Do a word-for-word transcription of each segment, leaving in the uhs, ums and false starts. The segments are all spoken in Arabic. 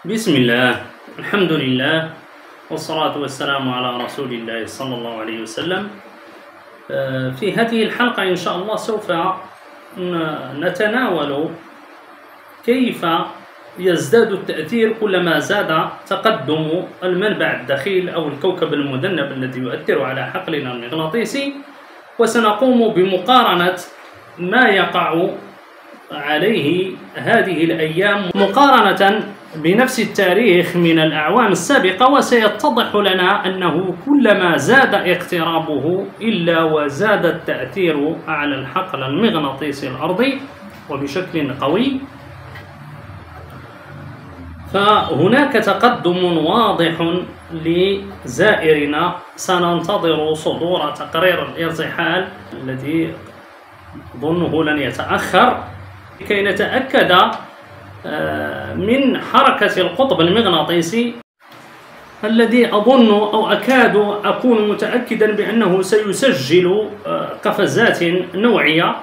بسم الله، الحمد لله، والصلاة والسلام على رسول الله صلى الله عليه وسلم. في هذه الحلقة إن شاء الله سوف نتناول كيف يزداد التأثير كلما زاد تقدم المنبع الدخيل أو الكوكب المذنب الذي يؤثر على حقلنا المغناطيسي، وسنقوم بمقارنة ما يقع عليه هذه الأيام مقارنة بنفس التاريخ من الأعوام السابقة، وسيتضح لنا أنه كلما زاد اقترابه إلا وزاد التأثير على الحقل المغناطيسي الأرضي وبشكل قوي. فهناك تقدم واضح لزائرنا، سننتظر صدور تقرير الارتحال الذي أظنه لن يتأخر لكي نتأكد من حركة القطب المغناطيسي الذي أظن أو أكاد أكون متأكدا بأنه سيسجل قفزات نوعية.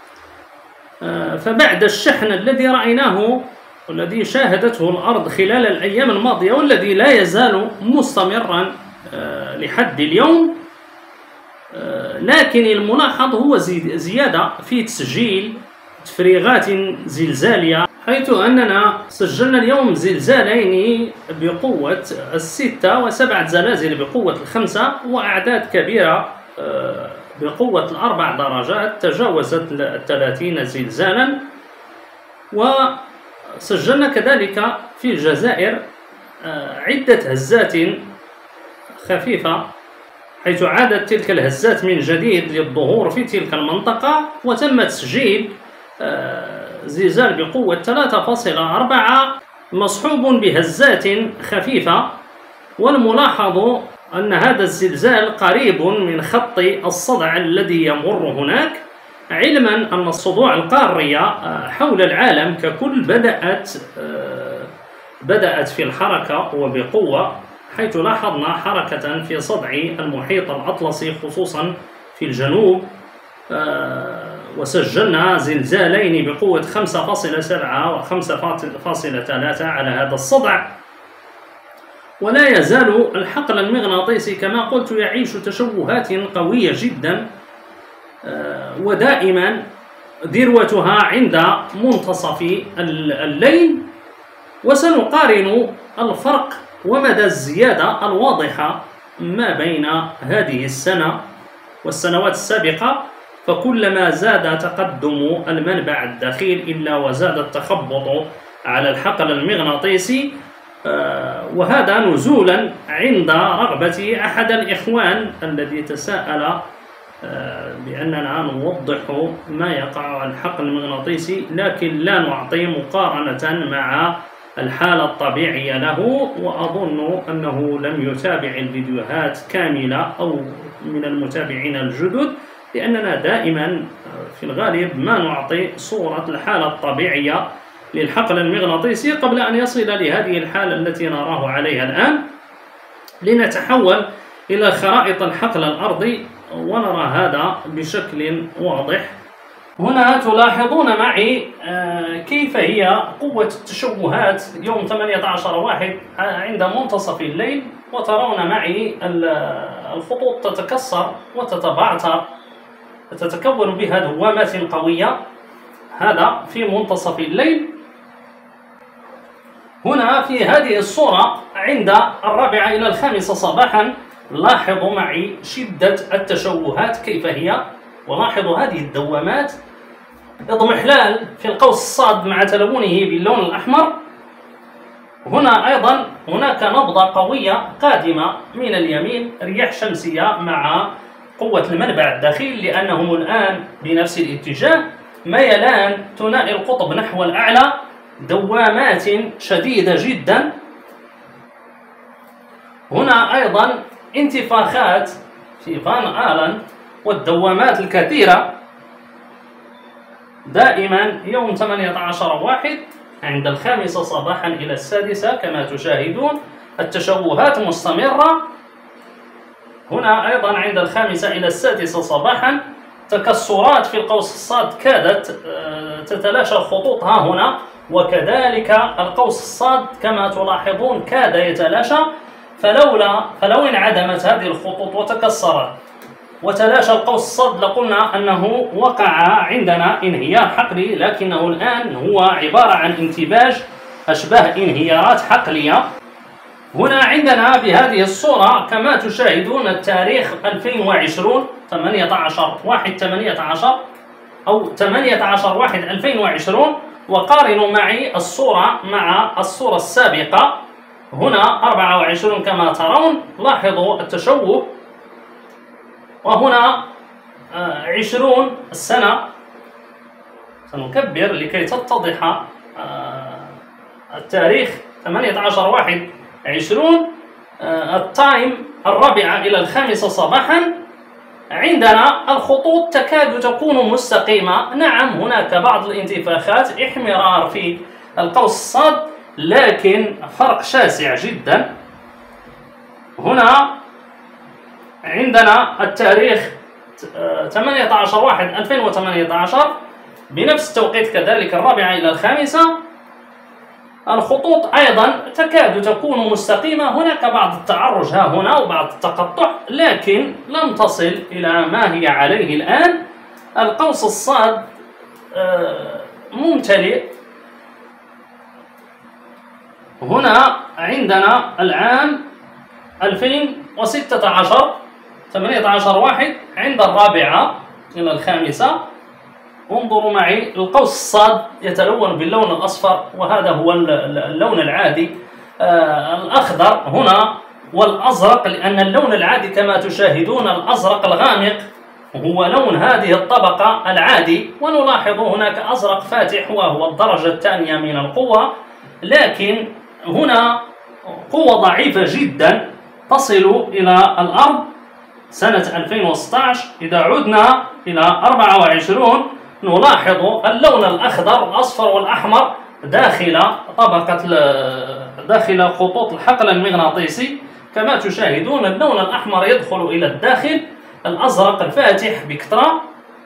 فبعد الشحن الذي رأيناه والذي شاهدته الأرض خلال الأيام الماضية والذي لا يزال مستمرا لحد اليوم، لكن الملاحظ هو زيادة في تسجيل تفريغات زلزالية، حيث أننا سجلنا اليوم زلزالين بقوة الستة وسبعة زلازل بقوة الخمسة، وأعداد كبيرة بقوة الأربع درجات تجاوزت الثلاثين زلزالا. وسجلنا كذلك في الجزائر عدة هزات خفيفة، حيث عادت تلك الهزات من جديد للظهور في تلك المنطقة، وتم تسجيل زلزال بقوة ثلاثة فاصلة أربعة مصحوب بهزات خفيفة. والملاحظ أن هذا الزلزال قريب من خط الصدع الذي يمر هناك، علما أن الصدوع القارية حول العالم ككل بدأت بدأت في الحركة وبقوة، حيث لاحظنا حركة في صدع المحيط الأطلسي خصوصا في الجنوب، وسجلنا زلزالين بقوة خمسة فاصلة سبعة و خمسة فاصلة ثلاثة على هذا الصدع. ولا يزال الحقل المغناطيسي كما قلت يعيش تشوهات قوية جدا، ودائما ذروتها عند منتصف الليل. وسنقارن الفرق ومدى الزيادة الواضحة ما بين هذه السنة والسنوات السابقة، فكلما زاد تقدم المنبع الدخيل إلا وزاد التخبط على الحقل المغناطيسي، وهذا نزولا عند رغبة أحد الإخوان الذي تساءل بأننا نوضح ما يقع على الحقل المغناطيسي لكن لا نعطي مقارنة مع الحالة الطبيعية له. وأظن أنه لم يتابع الفيديوهات كاملة أو من المتابعين الجدد، لأننا دائما في الغالب ما نعطي صورة الحالة الطبيعية للحقل المغناطيسي قبل أن يصل لهذه الحالة التي نراه عليها الآن، لنتحول إلى خرائط الحقل الأرضي ونرى هذا بشكل واضح. هنا تلاحظون معي كيف هي قوة التشوهات يوم ثمانية عشر واحد عند منتصف الليل، وترون معي الخطوط تتكسر وتتبعثر، تتكون بها دوامات قوية، هذا في منتصف الليل. هنا في هذه الصورة عند الرابعة إلى الخامسة صباحا لاحظوا معي شدة التشوهات كيف هي، ولاحظوا هذه الدوامات، اضمحلال في القوس الصاد مع تلونه باللون الأحمر. هنا أيضا هناك نبضة قوية قادمة من اليمين، رياح شمسية مع قوة المنبع الدخيل لأنهم الآن بنفس الاتجاه، ميلان ثنائي القطب نحو الأعلى، دوامات شديدة جدا. هنا أيضا انتفاخات في فان آلن والدوامات الكثيرة دائما يوم ثمانية عشر واحد عند الخامسة صباحا إلى السادسة كما تشاهدون التشوهات مستمرة. هنا أيضا عند الخامسة إلى السادسة صباحا تكسرات في القوس الصاد كادت تتلاشى خطوطها هنا، وكذلك القوس الصاد كما تلاحظون كاد يتلاشى، فلولا فلو انعدمت هذه الخطوط وتكسرت وتلاشى القوس الصاد لقلنا أنه وقع عندنا انهيار حقلي، لكنه الآن هو عبارة عن انتباج أشباه انهيارات حقلية. هنا عندنا بهذه الصورة كما تشاهدون التاريخ ألفين وعشرين ثمانية عشر واحد ثمانية عشر أو ثمانية عشر واحد ألفين وعشرين، وقارنوا معي الصورة مع الصورة السابقة. هنا أربعة وعشرين كما ترون، لاحظوا التشوه، وهنا عشرون السنة. سنكبر لكي تتضح التاريخ ثمانية عشر واحد عشرون، التايم الرابعة إلى الخامسة صباحا. عندنا الخطوط تكاد تكون مستقيمة، نعم هناك بعض الانتفاخات، احمرار في القوس الصاد، لكن فرق شاسع جدا. هنا عندنا التاريخ ثمانية عشر واحد ألفين وثمانية عشر بنفس التوقيت كذلك الرابعة إلى الخامسة. الخطوط أيضا تكاد تكون مستقيمة، هناك بعض التعرج ها هنا وبعض التقطع، لكن لم تصل إلى ما هي عليه الآن. القوس الصاد ممتلئ. هنا عندنا العام ألفين وستة عشر ثمانية عشر واحد عند الرابعة إلى الخامسة. انظروا معي، القوس الصاد يتلون باللون الأصفر، وهذا هو اللون العادي. آه الأخضر هنا والأزرق، لأن اللون العادي كما تشاهدون الأزرق الغامق هو لون هذه الطبقة العادي، ونلاحظ هناك أزرق فاتح وهو الدرجة الثانية من القوة، لكن هنا قوة ضعيفة جدا تصل إلى الأرض سنة ألفين وستة عشر. إذا عدنا إلى أربعة وعشرين نلاحظ اللون الأخضر والأصفر والأحمر داخل طبقة داخل خطوط الحقل المغناطيسي. كما تشاهدون اللون الأحمر يدخل إلى الداخل، الأزرق الفاتح بكثرة.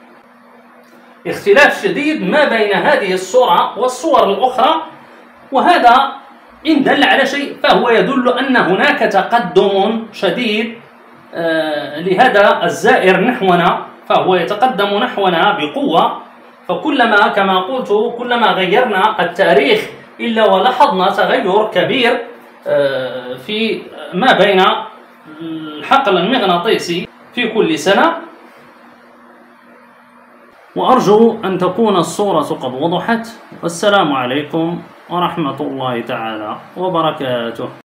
اختلاف شديد ما بين هذه الصورة والصور الأخرى، وهذا إن دل على شيء فهو يدل أن هناك تقدم شديد لهذا الزائر نحونا، فهو يتقدم نحونا بقوة. فكلما كما قلت كلما غيرنا التاريخ إلا ولاحظنا تغير كبير في ما بين الحقل المغناطيسي في كل سنة. وأرجو أن تكون الصورة قد وضحت، والسلام عليكم ورحمة الله تعالى وبركاته.